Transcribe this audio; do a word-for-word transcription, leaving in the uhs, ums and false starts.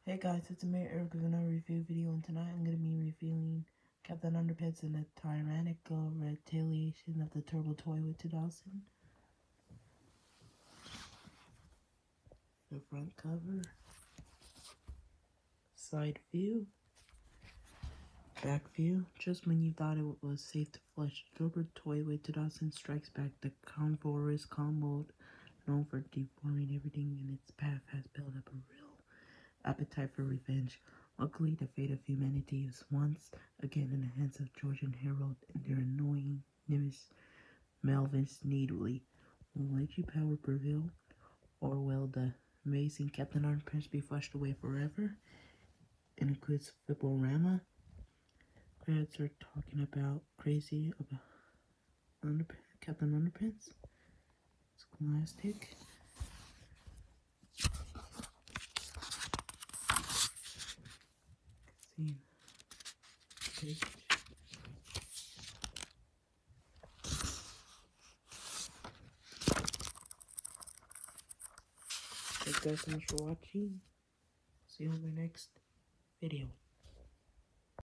Hey guys, it's Amir Eric with another review video, and tonight I'm going to be reviewing Captain Underpants and the Tyrannical Retaliation of the Turbo Toy with two thousand. The front cover, side view, back view. Just when you thought it was safe to flush, Turbo Toy with two thousand strikes back. The carnivorous combo, known for devouring everything in its path, has built up a real appetite for revenge. Luckily, the fate of humanity is once again in the hands of George and Harold and their annoying nemesis, Melvin Needley. Will Legacy power prevail, or will the amazing Captain Underpants be flushed away forever? It includes Flipporama. Crowds are talking about crazy about Underpants, Captain Underpants. Scholastic. See. Page. Thank you guys so much for watching. See you in my next video.